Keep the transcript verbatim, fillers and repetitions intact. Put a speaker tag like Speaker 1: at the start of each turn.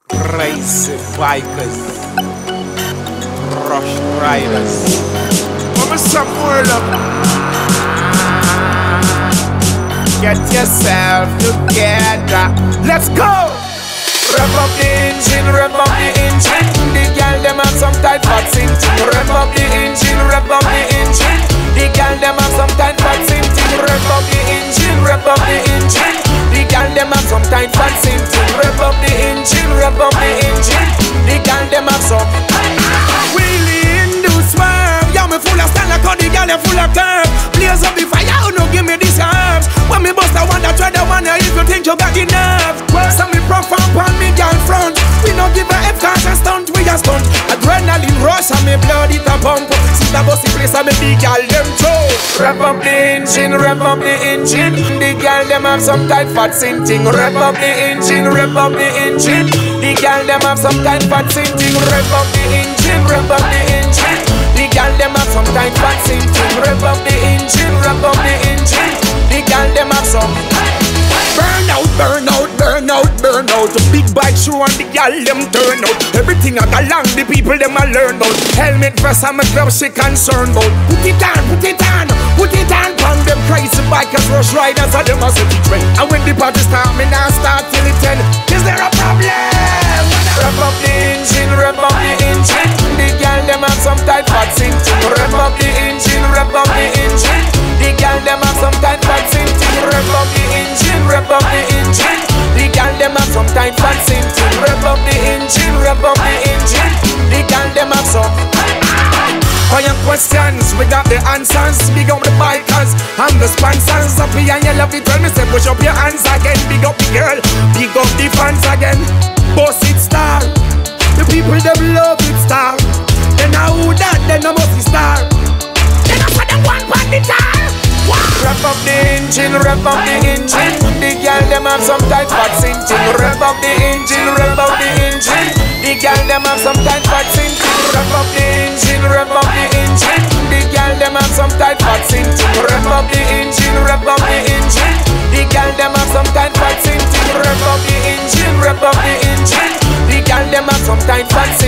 Speaker 1: Crazy bikers, rush riders. Mama, some Morelove. Get yourself together. Let's go. Rev up the engine, rev up the engine. The girl them have some tight fat cinching. Rev up the engine, rev up the engine. The girl them have some tight fat cinching. Rev up the engine, rev up the engine. The girl them have some tight fat cinching. Rev up the engine, rev up the engine. The girl them have some. Wheelie in the swerve. Yeah, me full of style, like how the girl them full of curve. Blaze up the fire, oh no, give me these herbs. When me bust, I want to try the one if you think you got the nerve. Well, some me profound on me girl front. We don't give a F cause a stunt, we a stunt. Adrenaline rush and me blood it a pump. See the bossy place and me big girl them throw. Rev up the engine, rev up the engine. The girl them have some tight fat cinching. Rev up the engine, rev up the engine. The girl them have some tight fat cinching. Rev up the engine, rev up the engine. The girl them have some tight fat cinching. Rev up the engine, rev up the engine. The girl them have some. Burn out, burn out, burn out, burn out. The big bike show and the gal them turn out. Everything I got long, the people them I learn about. Helmet first and my club she concerned about. Put it on, put it on, put it on. Pon them crazy bikers, rush riders, and them a city trend. And when the party start, me now start till it ten. Is there a problem? Rev up the engine, rev up the engine. The gal them have some tight fat cinching. Rev up the engine, rev up the engine. The gal them have some tight fat cinching. Rev up the engine, rev up the engine. The gal them have some tight fat cinching. Rev up the engine, rev up the engine. The gal them have some. All your questions, we got the answers. Big up the bikers and the sponsors. Up here and you love it when me say push up your hands again. Big up the girl, big up the fans again. Boss it star, the people them love it star. Then I who that, then I must be star. Then I put them one on the tar. Rev up the engine, rev up the engine. The girl them have some tight fat cinching. Rev up the engine, rev up the engine. The girl them have some tight fat cinching. Rev up the engine, rev up the engine. The girl them have some tight fat cinching. Rev up the engine, rev up the engine. The girl them have some tight fat cinching. Rev up the engine, rev up the engine. The girl them have some tight fat cinching.